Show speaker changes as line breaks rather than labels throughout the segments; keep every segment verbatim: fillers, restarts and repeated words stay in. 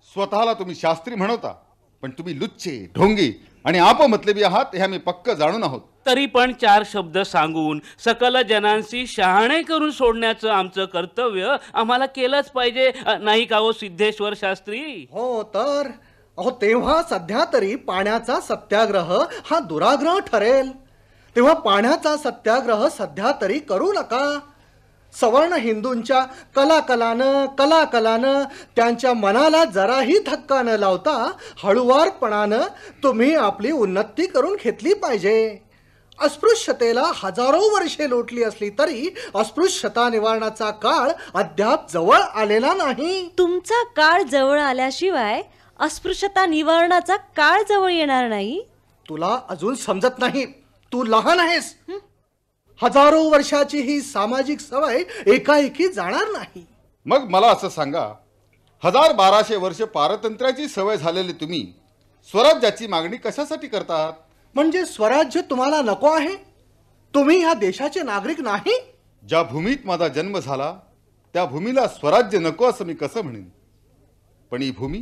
स्वतःला तुम्ही शास्त्री म्हणवता, पण तुम्ही लुच्चे, ढोंगी आणि आपमतलबी आहात हे आम्ही पक्क जाणून आहोत.
तरी पण चार शब्द सांगून सकल जनांशी शहाणे करून सोडण्याचं आमचं कर्तव्य आम्हाला केलंच पाहिजे, नाही का हो सिद्धेश्वर शास्त्री?
हो तर अहो, तेव्हा सध्या तरी पाण्याचा सत्याग्रह हा दुराग्रह ठरेल. तेव्हा पाण्याचा सत्याग्रह सध्या तरी करू नका. सवर्ण हिंदूंच्या कलाकलानं कलाकलानं त्यांच्या मनाला जराही धक्का न लावता हळुवारपणानं तुम्ही आपली उन्नती करून घेतली पाहिजे. अस्पृश्यतेला हजारो वर्षे लोटली असली तरी अस्पृश्यता निवारणाचा काळ अद्याप जवळ आलेला नाही.
तुमचा काळ जवळ आल्याशिवाय अस्पृश्यता निवारणाचा काळ जवळ येणार नाही.
तुला अजून समजत नाही, तू लहान आहेस. हजारो वर्षाची ही सामाजिक सवय एकाएकी जाणार नाही.
मग मला असं सांगा, हजार बाराशे वर्ष पारतंत्र्याची सवय झालेली तुम्ही स्वराज्याची मागणी कशासाठी करतात?
म्हणजे स्वराज्य तुम्हाला नको आहे? तुम्ही ह्या देशाचे नागरिक नाही?
ज्या भूमीत माझा जन्म झाला त्या भूमीला स्वराज्य नको असं मी कसं म्हणेन? पण ही भूमी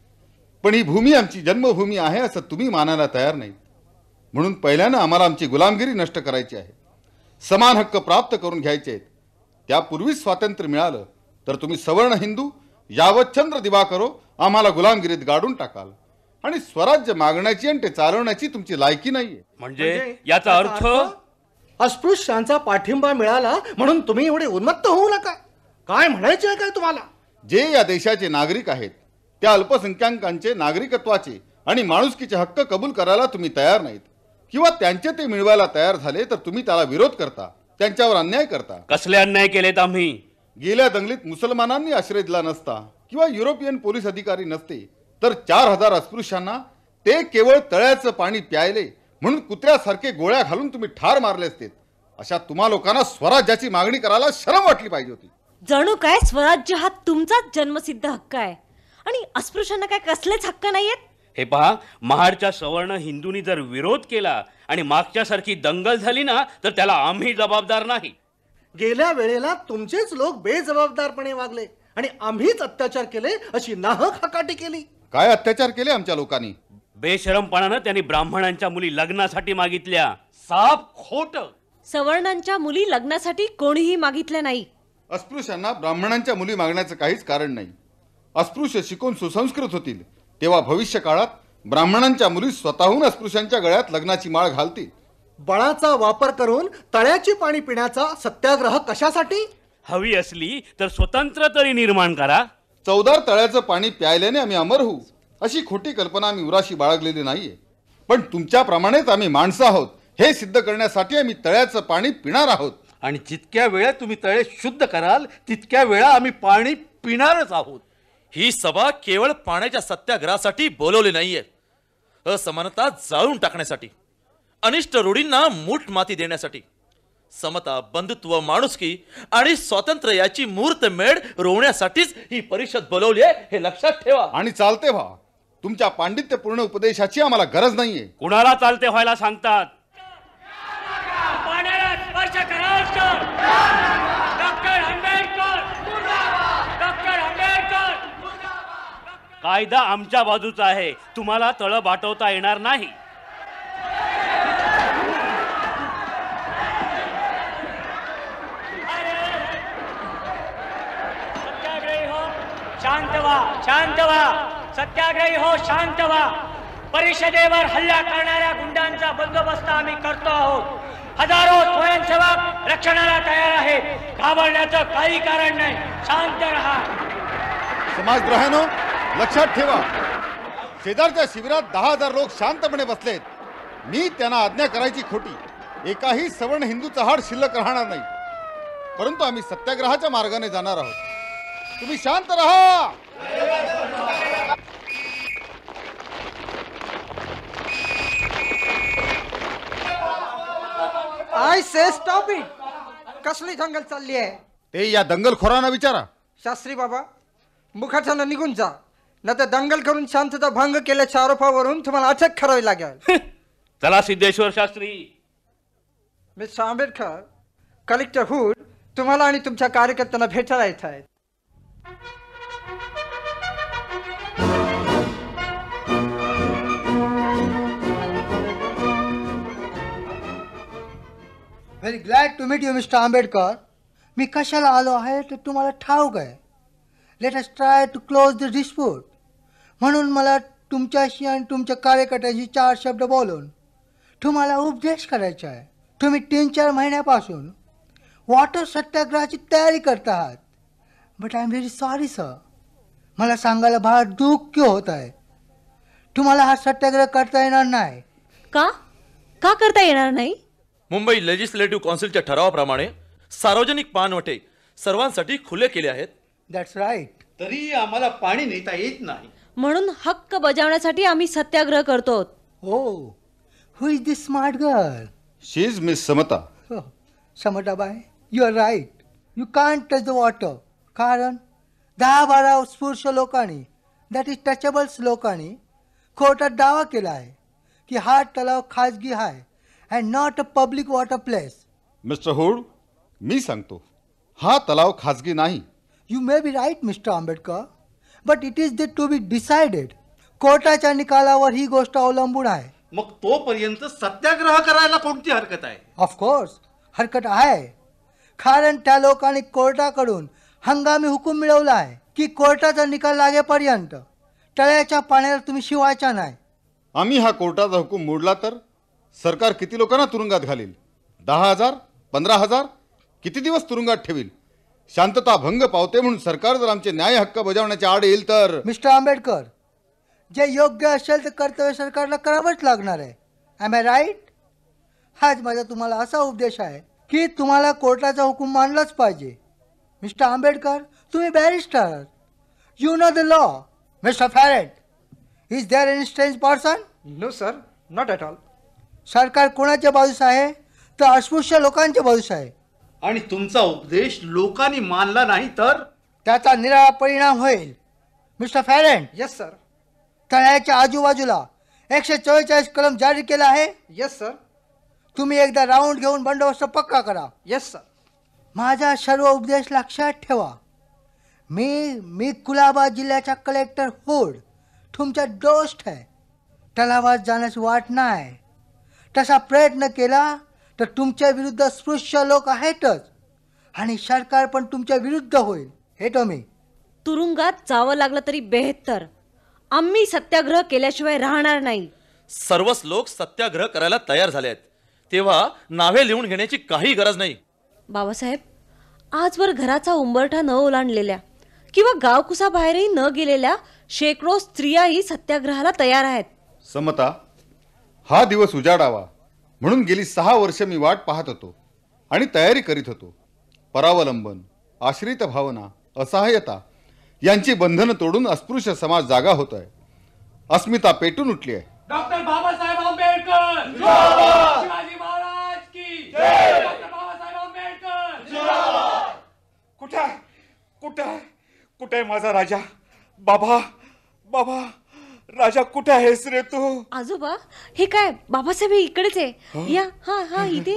पण ही भूमी आमची जन्मभूमी आहे असं तुम्ही मानायला तयार नाही. म्हणून पहिल्यानं आम्हाला आमची गुलामगिरी नष्ट करायची आहे, समान हक्क प्राप्त करून घ्यायचे आहेत. त्यापूर्वीच स्वातंत्र्य मिळालं तर तुम्ही सवर्ण हिंदू यावच्छंद्र दिवा करो आम्हाला गुलामगिरीत गाडून टाकाल आणि स्वराज्य मागण्याची आणि ते चालवण्याची तुमची लायकी नाहीये.
म्हणजे याचा अर्थ
अस्पृश्यांचा पाठिंबा मिळाला म्हणून तुम्ही एवढे उन्मत्त होऊ नका. काय म्हणायचे आहे काय तुम्हाला?
जे या देशाचे नागरिक आहेत त्या अल्पसंख्याकांचे नागरिकत्वाचे आणि माणुसकीचे हक्क कबूल करायला तुम्ही तयार नाहीत, किंवा त्यांचे ते मिळवायला तयार झाले तर तुम्ही त्याला विरोध करता, त्यांच्यावर अन्याय करता.
कसले अन्याय केलेत आम्ही?
गेल्या दंगलीत मुसलमानांनी आश्रय दिला नसता किंवा युरोपियन पोलीस अधिकारी नसते तर चार हजार अस्पृश्यांना ते केवळ तळ्याचं पाणी प्यायले म्हणून कुत्र्यासारखे गोळ्या घालून तुम्ही ठार मारले असते. अशा तुम्हा लोकांना स्वराज्याची मागणी करायला शरम वाटली पाहिजे होती.
जणू काय स्वराज्य हा तुमचाच जन्मसिद्ध हक्क आहे आणि अस्पृश्यांना काय कसलेच हक्क नाहीयेत.
हे पहा, महाडच्या सवर्ण हिंदूंनी जर विरोध केला आणि मागच्यासारखी दंगल झाली ना तर त्याला आम्ही जबाबदार नाही.
गेल्या वेळेला तुमचेच लोक बेजबाबदारपणे वागले आणि आम्हीच अत्याचार केले अशी नाहक हकाटी केली.
काय अत्याचार केले आमच्या लोकांनी?
बेशरमपणानं त्यांनी ब्राह्मणांच्या मुली लग्नासाठी मागितल्या. साफ खोट.
सवर्णांच्या मुली लग्नासाठी कोणीही मागितल्या नाही.
अस्पृश्यांना ब्राह्मणांच्या मुली मागण्याचं काहीच कारण नाही. अस्पृश्य शिकून सुसंस्कृत होतील तेव्हा भविष्य काळात ब्राह्मणांच्या मुली स्वतःहून अस्पृश्यांच्या गळ्यात लग्नाची माळ घालतील.
बळाचा वापर करून तळ्याची पाणी पिण्याचा सत्याग्रह कशासाठी?
हवी असली तर स्वतंत्र तरी निर्माण करा.
चौदार तळ्याचं पाणी प्यायल्याने आम्ही अमर होऊ अशी खोटी कल्पना आम्ही उराशी बाळगलेली नाहीये. पण तुमच्याप्रमाणेच आम्ही माणसं आहोत हे सिद्ध करण्यासाठी आम्ही तळ्याचं पाणी पिणार आहोत.
आणि जितक्या वेळा तुम्ही तळे शुद्ध कराल तितक्या वेळा आम्ही पाणी पिणारच आहोत.
ही सभा केवळ पाण्याच्या सत्याग्रहासाठी बोलवली नाहीये, असमानता जाळून टाकण्यासाठी, अनिष्ट रूढींना मूठ माती देण्यासाठी, समता, बंधुत्व, माणुसकी आणि स्वातंत्र्य याची मूर्तमेढ रोवण्यासाठीच ही परिषद बोलवली आहे हे लक्षात ठेवा.
आणि चालते व्हा. तुमच्या पांडित्यपूर्ण उपदेशाची आम्हाला गरज नाहीये.
कुणाला चालते व्हायला सांगतात? कायदा आमच्या बाजूचा आहे, तुम्हाला तळ बाटवता येणार नाही.
सत्याग्रही हो शांत व्हा, शांत व्हा. सत्याग्रही हो शांत व्हा. परिषदेवर हल्ला करणाऱ्या गुंडांचा बंदोबस्त आम्ही करतो आहोत. हजारो स्वयंसेवक रक्षणाला तयार आहेत. घाबरण्याचं काही कारण नाही. शांत रहा.
समाजद्रोहानो, लक्षात ठेवा, शेजारच्या शिबिरात दहा हजार लोक शांतपणे बसलेत. मी त्यांना आज्ञा करायची खोटी. एकाही सवर्ण हिंदूचा हाड शिल्लक राहणार नाही. परंतु आम्ही सत्याग्रहाच्या मार्गाने जाणार आहोत. तुम्ही शांत राहा.
I say stop it. कसली दंगल चालली आहे
ते या दंगलखोरांना विचारा.
शास्त्री बाबा, मुखाच्यानं निघून जा, न तर दंगल करून शांतता भंग केल्याच्या आरोपावरून तुम्हाला अटक करावी लागेल.
चला Siddheshwar Shastri.
Mister Ambedkar, collector Hood तुम्हाला आणि तुमच्या कार्यकर्त्यांना भेटायला येत आहेत.
Very glad to meet you mister Ambedkar. मी कशाला आलो आहे ते तुम्हाला ठाऊक आहे. Let us try to close the dispute. म्हणून मला तुमच्याशी आणि तुमच्या कार्यकर्त्याशी चार शब्द बोलून तुम्हाला उपदेश करायचा आहे. तुम्ही तीन चार महिन्यापासून वॉटर सत्याग्रहाची तयारी करत आहात. But I am very sorry sir. मला सांगायला फार दुःख होत आहे. तुम्हाला हा सत्याग्रह करता येणार नाही.
का का करता येणार नाही?
मुंबई लेजिस्लेटिव्ह काउन्सिलच्या ठरावाप्रमाणे सार्वजनिक पाणवठे सर्वांसाठी खुले केले आहेत.
That's right.
तरी आम्हाला पाणी नेता येत नाही.
म्हणून हक्क बजावण्यासाठी आम्ही सत्याग्रह करतो.
हो, who is this smart girl?
She is miss Samata.
Samatabai, you are right. You can't touch the water. कारण दहा बारा स्फूर्ष लोकांनी, दॅट इज टचेबल्स लोकांनी कोर्टात दावा केला आहे की हा तलाव खाजगी आहे and not a public water place.
Mister Hood, मी सांगतो, हा तलाव खाजगी नाही.
You may be right mister Ambedkar, but it is they to be decided. कोर्टाच्या निकालावर ही गोष्ट अवलंबून आहे.
मग तोपर्यंत सत्याग्रह करायला कोणती हरकत आहे?
ऑफकोर्स हरकत आहे. कारण त्या लोकांनी कोर्टाकडून हंगामी हुकूम मिळवला आहे की कोर्टाचा निकाल लागेपर्यंत तळ्याच्या पाण्याला तुम्ही शिवायचा नाही.
आम्ही हा कोर्टाचा हुकूम मोडला तर सरकार किती लोकांना तुरुंगात घालील? दहा हजार, पंधरा हजार, किती दिवस तुरुंगात ठेवील? शांतता भंग पावते म्हणून सरकार जर आमचे न्याय हक्क बजावण्याच्या आड येईल तर?
मिस्टर आंबेडकर, जे योग्य असेल ते कर्तव्य सरकारला करावंच लागणार आहे. Am I right? हाच माझा तुम्हाला असा उपदेश आहे की तुम्हाला कोर्टाचा हुकूम मानलाच पाहिजे. मिस्टर आंबेडकर, तुम्ही barrister, you know the law. Mister Farrett, is there any strange person?
No sir, not at all.
सरकार कोणाच्या बाजूस आहे? तर अस्पृश्य लोकांच्या बाजूस आहे.
आणि तुमचा उपदेश लोकांनी मानला नाही तर?
त्याचा निराळा परिणाम होईल. Mister Farrett,
yes sir.
तळ्याच्या आजूबाजूला एकशे चव्वेचाळीस कलम जारी केला आहे.
Yes sir.
तुम्ही एकदा राऊंड घेऊन बंदोबस्त पक्का करा.
Yes sir.
माझा सर्व उपदेश लक्षात ठेवा. मी मी कुलाबा जिल्ह्याचा कलेक्टर हुड तुमच्या दोस्त आहे. तलावात जाण्याची वाट नाही. तसा प्रयत्न केला तर तुमच्या विरुद्ध स्पृश्य लोक आहेतच आणि सरकार पण तुमच्या विरुद्ध होईल. हे तुम्ही
तुरुंगात जावं लागलं तरी बेहत्तर. आम्ही सत्याग्रह केल्याशिवाय राहणार नाही.
सर्वच लोक सत्याग्रह करायला तयार झाले आहेत, तेव्हा नावे लिहून घेण्याची काही गरज नाही.
बाबासाहेब, आजवर घराचा उंबरठा न ओलांडलेल्या किंवा गावकुसाबाहेरही न गेलेल्या शेकडो स्त्रियाही सत्याग्रहाला तयार आहेत.
समता, हा दिवस उजाडावा म्हणून गेली सहा वर्ष मी वाट पाहत होतो आणि तयारी करीत होतो. परावलंबन, आश्रित भावना, असहाय्यता यांची बंधनं तोडून अस्पृश्य समाज जागा होत आहे. अस्मिता पेटून उठली आहे.
डॉक्टर बाबासाहेब आंबेडकर जिंदाबाद. शिवाजी महाराज की जय. डॉक्टर बाबासाहेब आंबेडकर जिंदाबाद.
कुठे आहे कुठे आहे कुठे आहे माझा राजा? बाबा बाबा, राजा कुठे आहेस रे तू?
आजोबा, हे काय? बाबासाहेब हे इकडेच आहे. या. हा हा इथे.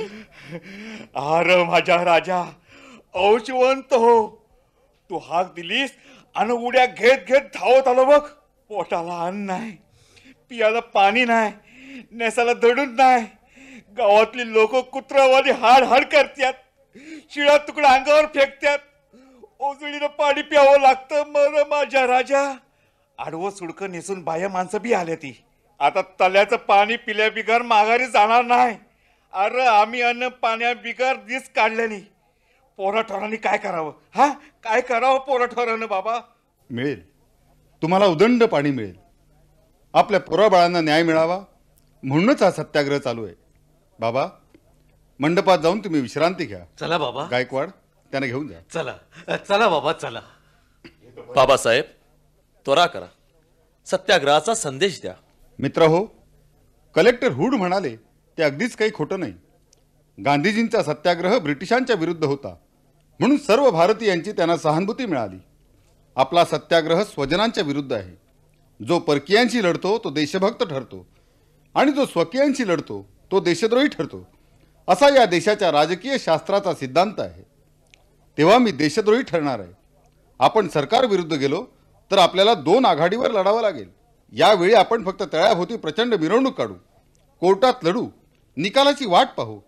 अरे माझा राजा, औषवंत हो. तू हाक दिलीस आणि उड्या घेत घेत धावत आलो बघ. पोटाला अन्न नाही, पियाला पाणी नाही, नेसाला दडून नाही. गावातली लोक कुत्रावादी हाड हाड करतात, शिळा तुकडा अंगावर फेकतात. ओजळीनं पाणी प्यावं लागतं. मर माझ्या राजा, आडवं सुडकं नेसून बाया माणसं बी आल्या ती. आता तल्याचं पाणी पिल्या बिगर माघारी जाणार नाही. अरे आम्ही अन्न पाण्या बिगर दिस काढल्यानी पोराठोरांनी काय करावं? हा, काय करावं पोराठोरानं? बाबा,
मिळेल तुम्हाला उदंड पाणी मिळेल. आपल्या पोराबाळांना न्याय मिळावा म्हणूनच हा सत्याग्रह चालू आहे. बाबा, मंडपात जाऊन तुम्ही विश्रांती घ्या.
चला बाबा.
गायकवाड, त्यांना घेऊन जा.
चला चला बाबा, चला.
बाबासाहेब, त्वरा करा, सत्याग्रहाचा संदेश द्या.
मित्र हो, कलेक्टर हुड म्हणाले ते अगदीच काही खोटं नाही. गांधीजींचा सत्याग्रह ब्रिटिशांच्या विरुद्ध होता म्हणून सर्व भारतीयांची त्यांना सहानुभूती मिळाली. आपला सत्याग्रह स्वजनांच्या विरुद्ध आहे. जो परकीयांशी लढतो तो देशभक्त ठरतो आणि जो स्वकीयांशी लढतो तो देशद्रोही ठरतो, असा या देशाच्या राजकीय शास्त्राचा सिद्धांत आहे. तेव्हा मी देशद्रोही ठरणार आहे. आपण सरकार विरुद्ध गेलो तर आपल्याला दोन आघाडीवर लढावं लागेल. यावेळी आपण फक्त तळ्याभोवती प्रचंड मिरवणूक काढू, कोर्टात लढू, निकालाची वाट पाहू,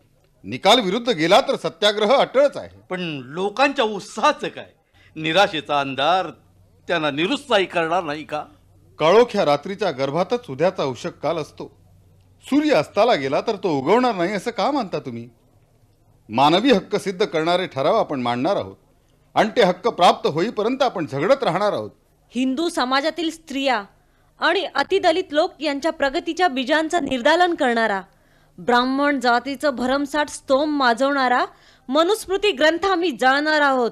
निकाल विरुद्ध गेला तर सत्याग्रह अटळच आहे.
पण लोकांच्या उत्साहाचं काय? निराशेचा अंधार त्यांना निरुत्साही करणार नाही का?
काळोख्या रात्रीच्या गर्भातच उद्याचा उषक काल असतो. सूर्य अस्ताला गेला तर तो उगवणार नाही असं का मानता तुम्ही? मानवी हक्क सिद्ध करणारे ठराव आपण मांडणार आहोत आणि ते हक्क प्राप्त होईपर्यंत आपण झगडत राहणार आहोत.
हिंदू समाजातील स्त्रिया आणि अतिदलित लोक यांच्या प्रगतीच्या बीजांचं निर्दालन करणारा, ब्राह्मण जातीचं भरमसाठ स्तोम माजवणारा मनुस्मृती ग्रंथ आम्ही जाळणार आहोत.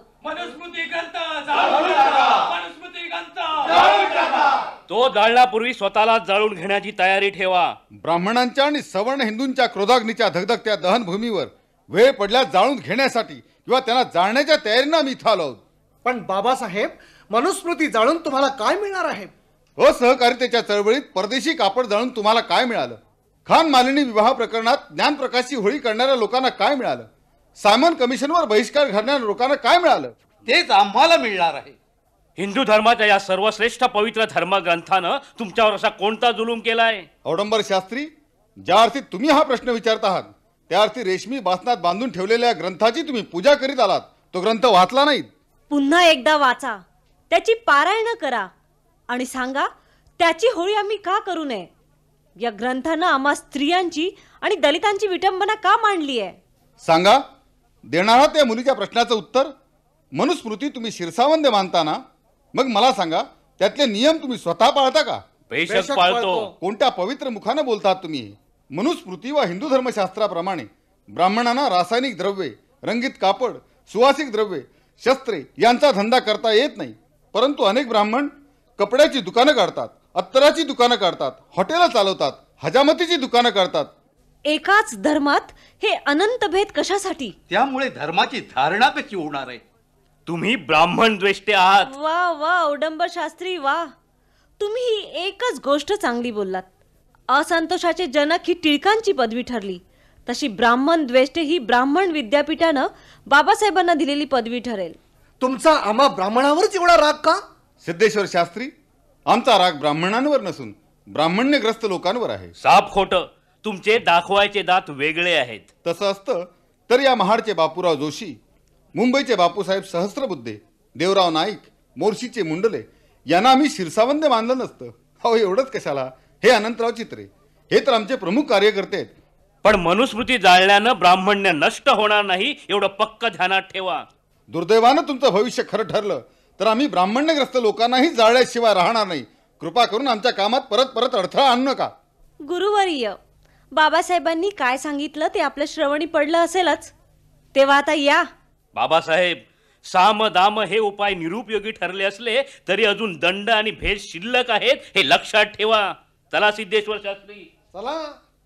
तो जाळण्यापूर्वी स्वतःला जाळून घेण्याची तयारी ठेवा.
ब्राह्मणांच्या आणि सवर्ण हिंदूंच्या क्रोधाग्नीच्या धगधगत्या दहनभूमीवर वेळ पडल्यास जाळून घेण्यासाठी किंवा त्यांना जाळण्याच्या तयारीनं आम्ही इथं आलो आहोत.
पण बाबासाहेब, मनुस्मृती जाळून तुम्हाला काय मिळणार आहे?
असहकारितेच्या चळवळीत परदेशी कापड जाळून तुम्हाला काय मिळालं? खान मालिनी विवाह प्रकरणात ज्ञानप्रकाशची होळी करणाऱ्या लोकांना काय मिळालं? सायमन कमिशनवर बहिष्कार घालणाऱ्या लोकांना काय मिळालं?
तेच आम्हाला मिळणार आहे.
हिंदू धर्माच्या या सर्वश्रेष्ठ पवित्र धर्मग्रंथानं तुमच्यावर असा कोणता जुलूम केलाय?
औडंबर शास्त्री, ज्या अर्थी तुम्ही हा प्रश्न विचारत आहात त्या अर्थी रेशमी बासनात बांधून ठेवलेल्या ग्रंथाची तुम्ही पूजा करीत आलात. तो ग्रंथ वाचला नाहीत.
पुन्हा एकदा वाचा, त्याची पारायण करा आणि सांगा त्याची होळी आम्ही का करू नये? या ग्रंथानं आम्हा स्त्रियांची आणि दलितांची विटंबना का मांडली आहे?
सांगा. देणारा त्या मुलीच्या प्रश्नाचं उत्तर. मनुस्मृती तुम्ही शिरसावंद मानता ना? मग मला सांगा, त्यातले नियम तुम्ही स्वतः पाळता का?
बेशक पाळतो.
कोणत्या पवित्र मुखानं बोलतात तुम्ही? मनुस्मृती व हिंदू धर्मशास्त्राप्रमाणे ब्राह्मणांना रासायनिक द्रव्ये, रंगीत कापड, सुवासिक द्रव्ये, शस्त्रे यांचा धंदा करता येत नाही. परंतु अनेक ब्राह्मण कपड्याची दुकानं काढतात, अत्तराची दुकानं काढतात, हॉटेलं चालवतात, हजामतीची दुकानं काढतात.
एकाच धर्मात हे अनंत भेद कशासाठी?
त्यामुळे धर्माची धारणा कशी होणार आहे?
तुम्ही ब्राह्मण द्वेष्टे आहात.
वा वा औडंबर शास्त्री वा, तुम्ही ही एकच गोष्ट चांगली बोललात. असंतोषाचे जनक ही टिळकांची पदवी ठरली, तशी ब्राह्मण द्वेष्टे ही ब्राह्मण विद्यापीठानं बाबासाहेबांना दिलेली पदवी ठरेल.
तुमचा आम्हा ब्राह्मणावरच एवढा राग का?
सिद्धेश्वर शास्त्री, आमचा राग ब्राह्मणांवर नसून ब्राह्मण्यग्रस्त लोकांवर आहे.
साप खोटं. तुमचे दाखवायचे दात वेगळे आहेत.
तसं असतं तर या महाडचे बापूराव जोशी, मुंबईचे बापूसाहेब सहस्त्रबुद्धे, देवराव नाईक, मोर्शीचे मुंडले यांना आम्ही शिरसावंद मानलं नसतं. हो, एवढंच कशाला? हे अनंतराव चित्रे, हे तर आमचे प्रमुख कार्यकर्ते आहेत.
पण मनुस्मृती जाळल्यानं ब्राह्मण्य नष्ट होणार नाही, एवढं पक्क ध्यानात ठेवा.
दुर्दैवानं तुमचं भविष्य खरं ठरलं तर आम्ही ब्राह्मण्यग्रस्त लोकांनाही जाळल्याशिवाय राहणार नाही. कृपा करून आमच्या कामात परत परत अडथळा आणू नका.
गुरुवर्य, बाबासाहेबांनी काय सांगितलं ते आपल्या श्रवणी पडलं असेलच. तेव्हा आता या.
बाबासाहेब, साम दाम हे उपाय निरुपयोगी ठरले असले तरी अजून दंड आणि भेद शिल्लक आहेत, हे लक्षात ठेवा. चला सिद्धेश्वर शास्त्री,
चला.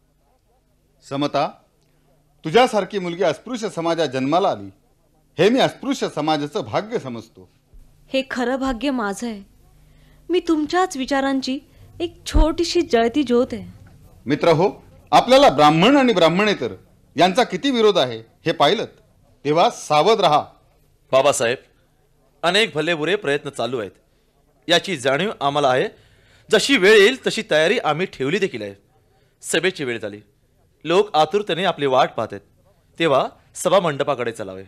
समता, तुझ्यासारखी मुलगी अस्पृश्य समाजात जन्माला आली हे मी अस्पृश्य समाजाचं भाग्य समजतो.
हे खरं भाग्य माझं आहे. मी तुमच्याच विचारांची एक छोटीशी जळती ज्योत आहे.
मित्र हो, आपल्याला ब्राह्मण आणि ब्राह्मणेतर यांचा किती विरोध आहे हे पाहिलं तेव्हा सावध रहा.
बाबासाहेब, अनेक भलेबुरे प्रयत्न चालू आहेत. याची जाणीव आम्हाला आहे. जशी वेळ येईल तशी तयारी आम्ही ठेवली देखील आहे. सभेची वेळ झाली. लोक आतुरतेने आपली वाट पाहत आहेत. तेव्हा सभा मंडपाकडे चलावे.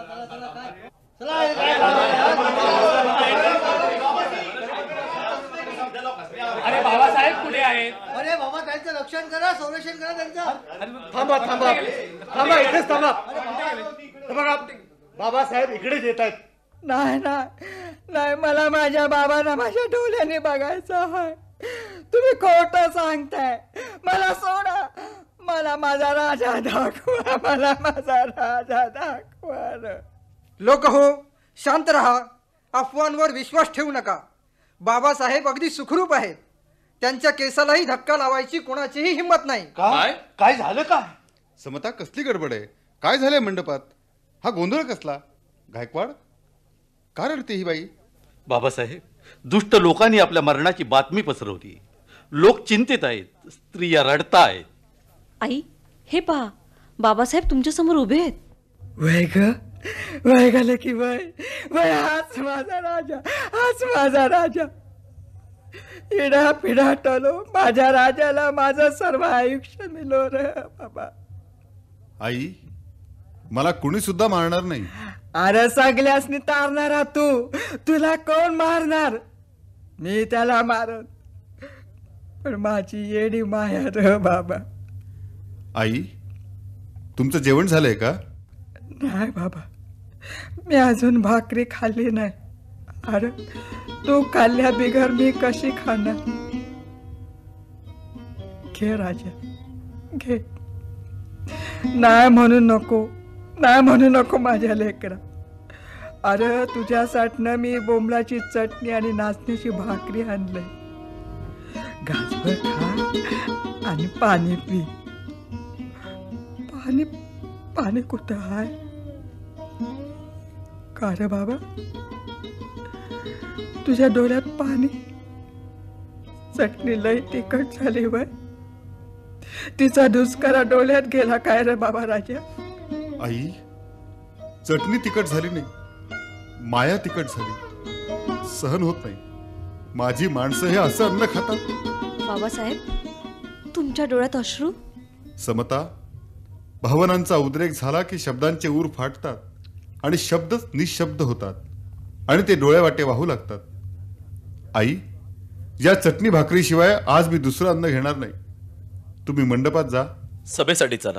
अरे बाबासाहेब कुठे आहेत?
अरे बाबा, त्यांचं रक्षण करा, संरक्षण करा त्यांचं.
थांबा थांबा थांबा, इथेच थांबा. हे बघा, बाबासाहेब इकडेच येत आहेत.
नाही नाही नाही, मला माझ्या बाबांना माझ्या डोळ्याने बघायचं आहे. तुम्ही खोटं सांगताय. मला सोडा. मला माझा राजा दाखवा. मला माझा राजा दाखवा. लोक हो, शांत रहा. अफवांवर विश्वास ठेवू नका. बाबासाहेब अगदी सुखरूप आहेत. त्यांच्या केसालाही धक्का लावायची कोणाचीही हिंमत नाही.
काय काय झालं काय?
समता, कसली गडबड आहे? काय झालंय मंडपात? हा गोंधळ कसला? गायकवाड, का रडते ही बाई?
बाबासाहेब, दुष्ट लोकांनी आपल्या मरणाची बातमी पसरवली. लोक चिंतित आहेत. स्त्रिया रडतायत.
आई, हे पहा, बाबासाहेब तुमच्या समोर उभे आहेत.
वय ग, वय गेलं की वय वय. हाच माझा राजा, हाच माझा राजा. इडा पिढा टलो, माझ्या राजाला माझं सर्व आयुष्य मिळो रे बाबा.
आई, मला कुणी सुद्धा मारणार नाही.
अरे सगळ्यासनी तारणारा तू, तुला कोण मारणार? मी त्याला मारन, पण माझी येडी माया र बाबा.
आई, तुमचं जेवण झालंय का?
नाही बाबा, मी अजून भाकरी खाल्ली नाही. अरे तू खाल्ल्या बिगर मी कशी खाणार? घे राजा, घे. नाही म्हणू नको, नाही म्हणू नको माझ्या लेकरा. अरे तुझ्यासाठीनं मी बोंबलाची चटणी आणि नाचण्याची भाकरी आणलंय. गाजभर खा आणि पाणी पी. पाणी पाणी कुठं आहे का रे बाबा? तुझ्या डोळ्यात पाणी? चटणी लई तिखट झाली वय, तिचा दुष्कारा डोळ्यात गेला काय रे बाबा राजा?
आई, चटणी तिखट झाली नाही, माया तिखट झाली. सहन होत नाही. माझी माणसं हे असं अन्न खातात.
बाबासाहेब, तुमच्या डोळ्यात अश्रू?
समता, भावनांचा उद्रेक झाला की शब्दांचे ऊर फाटतात आणि शब्दच निशब्द होतात आणि ते डोळ्यावाटे वाहू लागतात. आई, या चटणी भाकरीशिवाय आज मी दुसरं अन्न घेणार नाही. तुम्ही मंडपात जा.
सभेसाठी चला.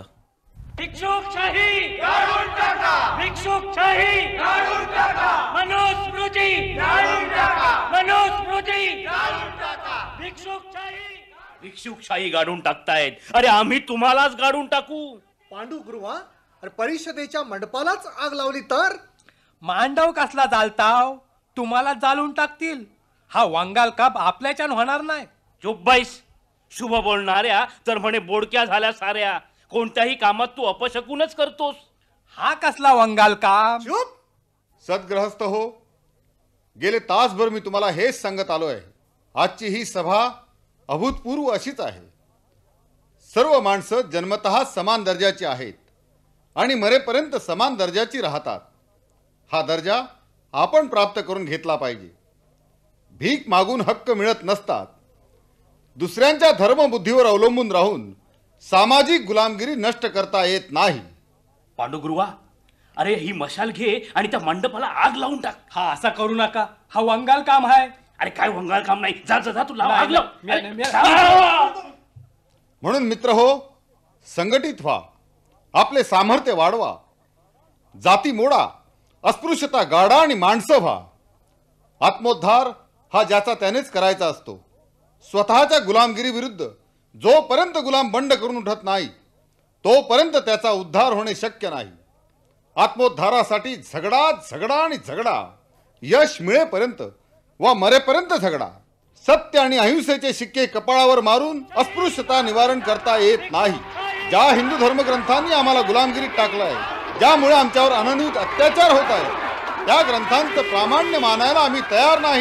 भिक्षुकशाही काढून टाका, भिक्षुकशाही काढून टाका, मनुस्मृती काढून टाका, मनुस्मृती काढून टाका, भिक्षुकशाही
भिक्षुकशाही गाडून टाकतायत. अरे आम्ही तुम्हालाच गाडून टाकू.
पांडुगृहा अरे परिषदेच्या मंडपालाच आग लावली तर?
मांडव कसला जालताव? तुम्हाला जाळून टाकतील. हा वंगाल काप आपल्याच्यान होणार नाही.
चुप बैस. शुभ बोलणाऱ्या तर म्हणे बोडक्या झाल्या साऱ्या. कोणत्याही कामात तू अपशकूनच करतोस.
हा कसला वंगाल काम?
चुप.
सद्ग्रहस्थ हो, गेले तासभर मी तुम्हाला हेच सांगत आलो आहे. आजची ही सभा अभूतपूर्व अशीच आहे. सर्व माणसं जन्मतः समान दर्जाची आहेत आणि मरेपर्यंत समान दर्जाची राहतात. हा दर्जा आपण प्राप्त करून घेतला पाहिजे. भीक मागून हक्क मिळत नसतात. दुसऱ्यांच्या धर्मबुद्धीवर अवलंबून राहून सामाजिक गुलामगिरी नष्ट करता येत नाही.
पांडुगृहा, अरे ही मशाल घे आणि त्या मंडपाला आग लावून टाक.
हा असा करू नका. हा वंगाल काम आहे.
अरे काय वंगाळ काम नाही. जा जा जा, तू लाव, आग लाव.
मी- मी- मी-
जा.
म्हणून मित्र हो, संघटित व्हा, आपले सामर्थ्य वाढवा, जाती मोडा, अस्पृश्यता गाडा आणि माणसं व्हा. आत्मोद्धार हा ज्याचा त्यानेच करायचा असतो. स्वतःच्या गुलामगिरी विरुद्ध जोपर्यंत गुलाम बंड करून उठत नाही तोपर्यंत त्याचा उद्धार होणे शक्य नाही. आत्मोद्धारासाठी झगडा झगडा आणि झगडा. यश मिळेपर्यंत वा मरेपर्यंत झगडा. सत्य आणि अहिंसेचे शिक्के कपाळावर मारून अस्पृश्यता निवारण करता येत नाही. ज्या हिंदू धर्मग्रंथांनी आम्हाला गुलामगिरीत टाकलंय, ज्यामुळे आमच्यावर अनन्वित अत्याचार होत आहे, त्या ग्रंथांचं प्रामाण्य मानायला आम्ही तयार नाही.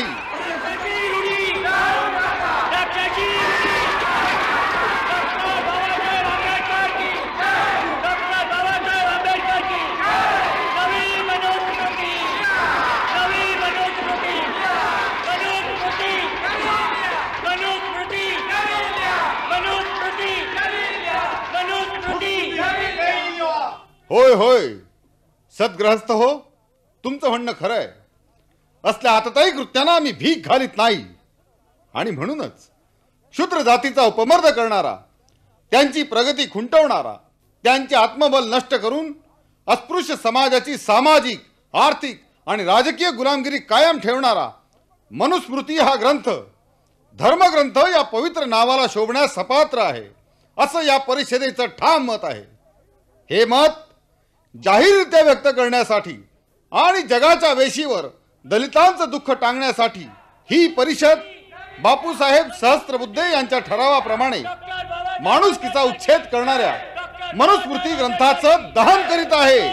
होय होय, सद्ग्रहस्थ हो, तुमचं म्हणणं खरं आहे. असल्या आतताई कृत्यांना आम्ही भीक घालीत नाही. आणि म्हणूनच शूद्र जातीचा उपमर्द करणारा, त्यांची प्रगती खुंटवणारा, त्यांचे आत्मबल नष्ट करून अस्पृश्य समाजाची सामाजिक, आर्थिक आणि राजकीय गुलामगिरी कायम ठेवणारा मनुस्मृती हा ग्रंथ, धर्मग्रंथ या पवित्र नावाला शोभण्यास सपात्र आहे, असं या परिषदेचं ठाम मत आहे. हे मत जाहीररित्या व्यक्त करण्यासाठी आणि जगाच्या वेशीवर दलितांचं दुःख टांगण्यासाठी ही परिषद बापूसाहेब सहस्त्रबुद्धे यांच्या ठरावाप्रमाणे माणुसकीचा उच्छेद करणाऱ्या मनुस्मृती ग्रंथाचं दहन करीत आहे.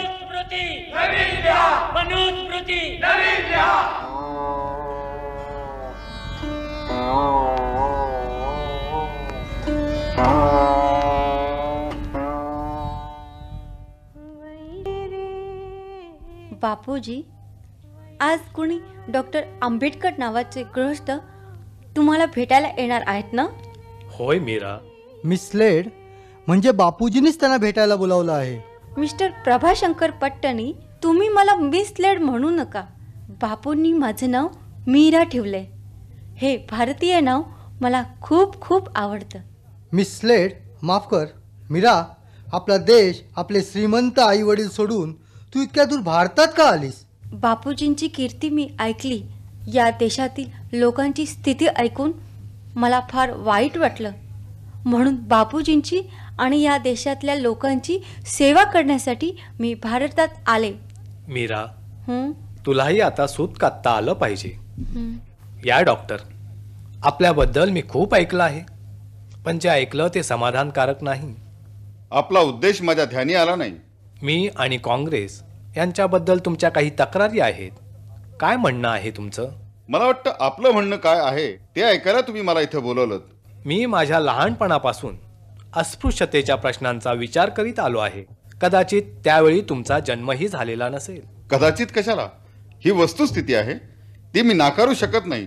बापूजी, आज कुणी डॉक्टर आंबेडकर नावाचे गृहस्थ तुम्हाला भेटायला येणार आहेत ना?
होय मीरा.
मिस लेड, म्हणजे बापूजींनीच त्यांना भेटायला बोलावलं आहे.
मिस्टर प्रभाशंकर पट्टणी, तुम्ही मला मिसलेड म्हणू नका. बापूंनी माझं नाव मीरा ठेवलंय. हे भारतीय नाव मला खूप खूप आवडतं.
मिसलेड, माफ कर मीरा, आपला देश, आपले श्रीमंत आई वडील सोडून तू इतक्या दूर भारतात का आलीस?
बापूजींची कीर्ती मी ऐकली. या देशातील लोकांची स्थिती ऐकून मला फार वाईट वाटलं. म्हणून बापूजींची आणि या देशातल्या लोकांची सेवा करण्यासाठी मी भारतात आले.
मीरा,
हं?
तुलाही आता सूत काढता आलं पाहिजे.
हं.
या डॉक्टर, आपल्याबद्दल मी खूप ऐकलं आहे, पण जे ऐकलं ते समाधानकारक नाही.
आपला उद्देश माझ्या ध्यानी आला नाही.
मी आणि काँग्रेस यांच्याबद्दल तुमच्या काही तक्रारी आहेत. काय म्हणणं आहे तुमचं?
मला वाटतं आपलं म्हणणं काय आहे ते ऐकायला तुम्ही मला इथं बोलवलं.
मी माझ्या लहानपणापासून अस्पृश्यतेच्या प्रश्नांचा विचार करीत आलो आहे. कदाचित त्यावेळी तुमचा जन्मही झालेला नसेल.
कदाचित कशाला, ही वस्तुस्थिती आहे, ती मी नाकारू शकत नाही.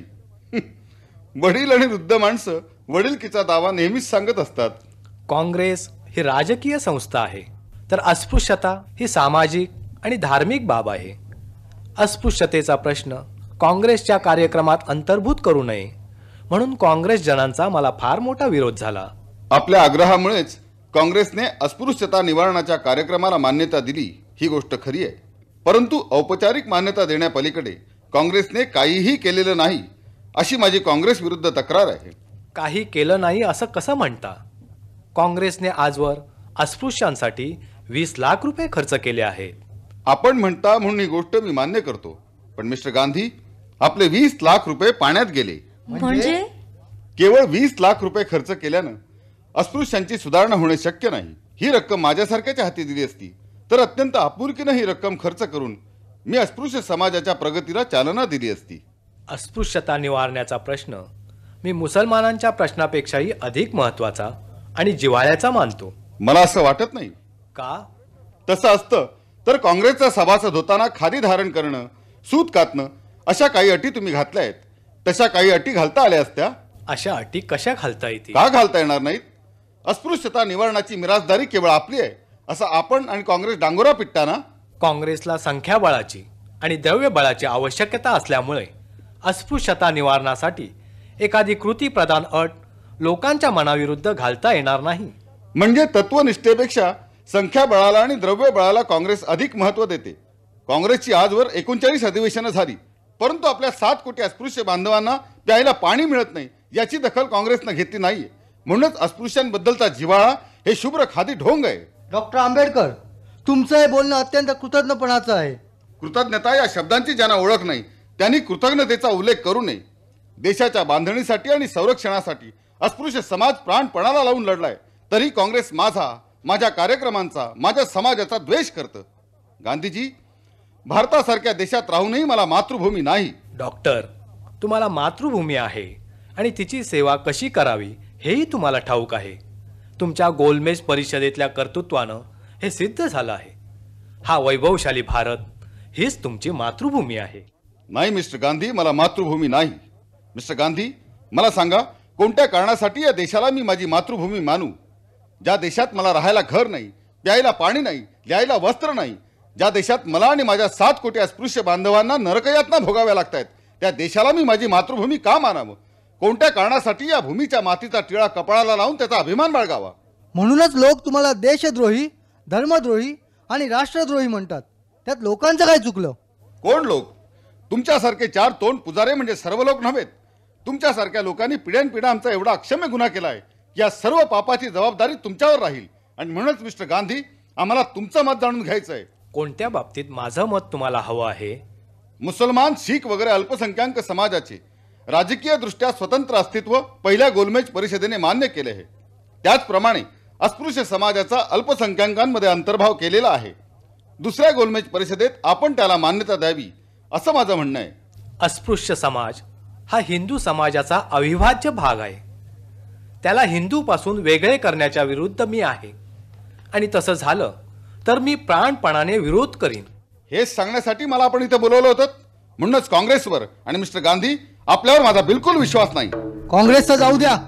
वडील आणि वृद्ध माणसं वडीलकीचा दावा नेहमीच सांगत असतात.
काँग्रेस ही राजकीय संस्था आहे, तर अस्पृश्यता ही सामाजिक आणि धार्मिक बाब आहे. अस्पृश्यतेचा प्रश्न काँग्रेसच्या कार्यक्रमात अंतर्भूत करू नये म्हणून काँग्रेस जनांचा मला फार मोठा विरोध झाला.
आपल्या आग्रहामुळेच काँग्रेसने अस्पृश्यता निवारणाच्या कार्यक्रमाला मान्यता दिली, ही गोष्ट खरी आहे. परंतु औपचारिक मान्यता देण्यापलीकडे काँग्रेसने काहीही केलेलं नाही, अशी माझी काँग्रेस विरुद्ध तक्रार आहे.
काही केलं नाही असं कसं म्हणता? काँग्रेसने आजवर अस्पृश्यांसाठी वीस लाख रुपये खर्च केले आहेत.
आपण म्हणता म्हणून ही गोष्ट मी मान्य करतो, पण मिस्टर गांधी, आपले वीस लाख रुपये पाण्यात गेले.
म्हणजे
केवळ वीस लाख रुपये खर्च केल्यानं अस्पृश्यांची सुधारणा होणे शक्य नाही. ही रक्कम माझ्यासारख्याच्या हाती दिली असती तर अत्यंत आपुलकीनं ही रक्कम खर्च करून मी अस्पृश्य समाजाच्या प्रगतीला चालना दिली असती.
अस्पृश्यता निवारण्याचा प्रश्न मी मुसलमानांच्या प्रश्नापेक्षाही अधिक महत्वाचा आणि जिव्हाळ्याचा मानतो.
मला असं वाटत नाही.
का?
तसं असतं तर काँग्रेसचा सभासद होताना खादी धारण करणं, सूत कातणं अशा काही अटी तुम्ही घातल्या आहेत. तशा काही अटी घालता आल्या असत्या.
अशा अटी कशा घालता येतील?
का घालता येणार नाहीत? अस्पृश्यता निवारणाची मिरासदारी केवळ आपली आहे असं आपण आणि काँग्रेस डांगोरा पिटताना.
काँग्रेसला संख्याबळाची आणि द्रव्यबळाची आवश्यकता असल्यामुळे अस्पृश्यता निवारणासाठी एखादी कृती प्रदान अट लोकांच्या मनाविरुद्ध घालता येणार नाही.
म्हणजे तत्वनिष्ठेपेक्षा संख्याबळाला आणि द्रव्यबळाला काँग्रेस अधिक महत्त्व देते. काँग्रेसची आजवर एकोणचाळीस अधिवेशनं झाली, परंतु आपल्या सात कोटी अस्पृश्य बांधवांना प्यायला पाणी मिळत नाही याची दखल काँग्रेसनं घेतली नाहीये. म्हणूनच अस्पृश्यांबद्दलचा जिव्हाळा हे शुभ्र खादी ढोंग आहे.
डॉक्टर आंबेडकर, तुमचं हे बोलणं अत्यंत कृतज्ञपणाचं आहे.
कृतज्ञता या शब्दांची ज्यांना ओळख नाही त्यांनी कृतज्ञतेचा उल्लेख करू नये. देशाच्या बांधणीसाठी आणि संरक्षणासाठी अस्पृश्य समाज प्राणपणाला लावून लढलाय, तरी काँग्रेस माझा, माझ्या कार्यक्रमांचा, माझ्या समाजाचा द्वेष करतं. गांधीजी, भारतासारख्या देशात राहूनही मला मातृभूमी नाही.
डॉक्टर, तुम्हाला मातृभूमी आहे आणि तिची सेवा कशी करावी हेही तुम्हाला ठाऊक आहे. तुमच्या गोलमेज परिषदेतल्या कर्तृत्वानं हे सिद्ध झालं आहे. हा वैभवशाली भारत हीच तुमची मातृभूमी आहे.
नाही मिस्टर गांधी, मला मातृभूमी नाही. मिस्टर गांधी, मला सांगा, कोणत्या कारणासाठी या देशाला मी माझी मातृभूमी मानू? ज्या देशात मला राहायला घर नाही, प्यायला पाणी नाही, लिहायला वस्त्र नाही, ज्या देशात मला आणि माझ्या सात कोटी अस्पृश्य बांधवांना नरकयातना भोगाव्या लागतायत, त्या देशाला मी माझी मातृभूमी का मानावं? कोणत्या कारणासाठी या भूमीच्या मातीचा टिळा कपाळाला लावून त्याचा अभिमान बाळगावा?
म्हणूनच लोक तुम्हाला देशद्रोही, धर्मद्रोही आणि राष्ट्रद्रोही म्हणतात. त्यात लोकांचं काय चुकलं?
कोण लोक? तुमच्यासारखे चार तोंड पुजारे म्हणजे सर्व लोक नव्हेत. तुमच्यासारख्या लोकांनी पिढ्यानपिढ्या आमचा एवढा अक्षम्य गुन्हा केला आहे. या सर्व पापाची जबाबदारी तुमच्यावर राहील. आणि म्हणूनच मिस्टर गांधी, आम्हाला तुमचं मत जाणून घ्यायचं आहे.
कोणत्या बाबतीत माझं मत तुम्हाला हवं आहे?
मुसलमान, शीख वगैरे अल्पसंख्याक समाजाचे राजकीय दृष्ट्या स्वतंत्र अस्तित्व पहिल्या गोलमेज परिषदेने मान्य केले आहे. त्याचप्रमाणे अस्पृश्य समाजाचा अल्पसंख्याकांमध्ये अंतर्भाव केलेला आहे. दुसऱ्या गोलमेज परिषदेत आपण त्याला मान्यता द्यावी असं माझं म्हणणं आहे.
अस्पृश्य समाज हा हिंदू समाजाचा अविभाज्य भाग आहे. त्याला हिंदूपासून वेगळे करण्याच्या विरुद्ध मी आहे आणि तसं झालं तर मी प्राणपणाने विरोध करीन.
हेच सांगण्यासाठी मला आपण इथे बोलवलं होतं. म्हणूनच काँग्रेसवर आणि मिस्टर गांधी, आपल्यावर माझा बिलकुल विश्वास नाही.
काँग्रेसचा जाऊ द्या,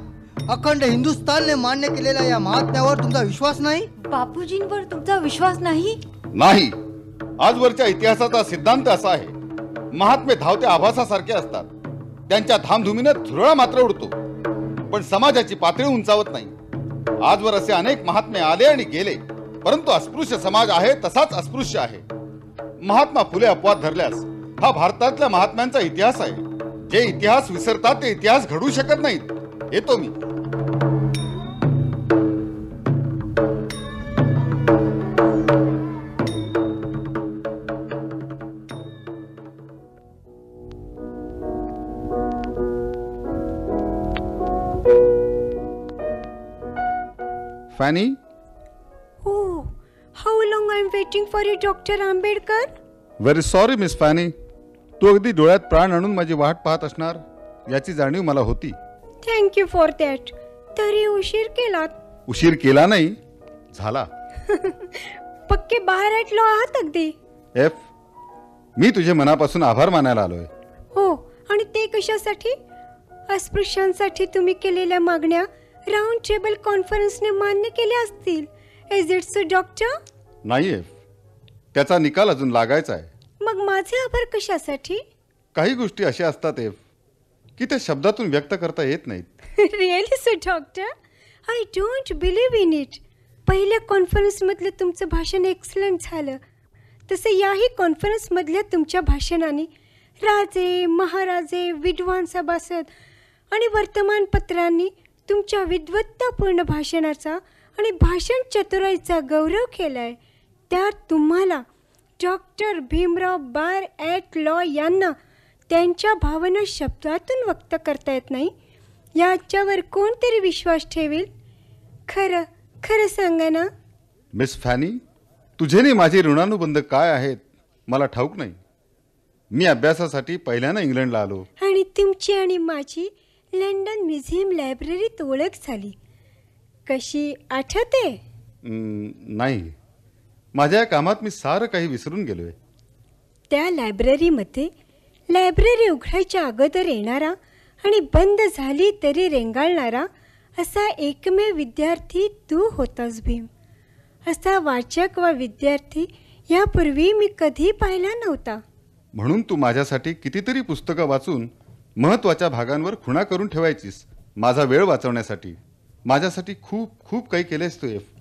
अखंड हिंदुस्थानने मान्य केलेल्या या महात्म्यावर तुमचा विश्वास नाही?
बापूजींवर तुमचा विश्वास नाही?
नाही. आजवरच्या इतिहासाचा सिद्धांत असा आहे, महात्मे धावत्या आभासासारखे असतात. त्यांच्या धामधुमीने धुरळा मात्र उडतो, पण समाजाची पातळी उंचावत नाही. आजवर असे अनेक महात्मे आले आणि गेले, परंतु अस्पृश्य समाज आहे तसाच अस्पृश्य आहे. महात्मा फुले अपवाद धरल्यास हा भारतातल्या महात्म्यांचा इतिहास आहे. जे इतिहास विसरतात ते इतिहास घडू शकत नाहीत. येतो मी. Fanny,
Oh, how long I'm waiting for you, Doctor Ambedkar?
Very sorry miss Fanny. तू अगदी डोळ्यात प्राण आणून माझी वाट पाहत असणार याची जाणीव मला होती.
Thank you for that. तरी उशीर केलात.
उशीर केला नाही, झाला.
पक्के बाहेर ऐकलो आहात अगदी.
एफ, मी तुझे मनापासून आभार मानायला आलोय.
हो, आणि ते कशासाठी? अस्पृश्यांसाठी तुम्ही केलेल्या मागण्या राऊंड टेबल कॉन्फरन्सने मान्य केल्या असतील. Is it so doctor?
नाही एफ, त्याचा निकाल अजून लागायचा आहे.
मग माझे आभार कशासाठी?
काही गोष्टी अशा असतात एफ की त्या शब्दातून व्यक्त करता येत नाहीत.
Really so doctor? I don't believe in it. पहिल्या कॉन्फरन्समधलं तुमचं भाषण एक्सलंट झालं. तसं याही कॉन्फरन्समधल्या तुमच्या भाषणाने राजे, महाराजे, विद्वान सभासद आणि वर्तमानपत्रांनी तुमच्या विद्वत्तापूर्ण भाषणाचा आणि भाषण चतुराईचा गौरव केलाय. त्यात तुम्हाला doctor Bhimrao bar at law यांना त्यांच्या भावना शब्दातून व्यक्त करता येत नाही, याच्यावर कोणतरी विश्वास ठेवेल? खरं खरं सांगा ना.
मिस फॅनी, तुझे माझे ऋणानुबंध काय आहेत मला ठाऊक नाही. मी अभ्यासासाठी पहिल्यानं इंग्लंडला आलो.
आणि तुमची आणि माझी लंडन म्युझियम लायब्ररीत ओळख झाली. कशी आठवते?
हम्म, नाही. माझ्या या कामात मी सारं काही विसरून गेलोय.
त्या लायब्ररीमध्ये लायब्ररी उघडायच्या अगोदर येणारा आणि बंद झाली तरी रेंगाळणारा असा एकमेव विद्यार्थी तू होतास भीम. असा वाचक व विद्यार्थी यापूर्वी मी कधी पाहिला नव्हता.
म्हणून तू माझ्यासाठी कितीतरी पुस्तकं वाचून महत्त्वाच्या भागांवर खुणा करून ठेवायचीस. माझा वेळ वाचवण्यासाठी माझ्यासाठी खूप खूप काही केलेस तू एफ.